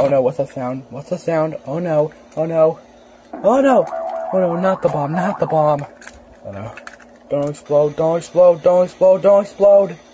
Oh no, what's the sound? What's the sound? Oh no, oh no, oh no, oh no, not the bomb, not the bomb. Oh no. Don't explode, don't explode, don't explode, don't explode.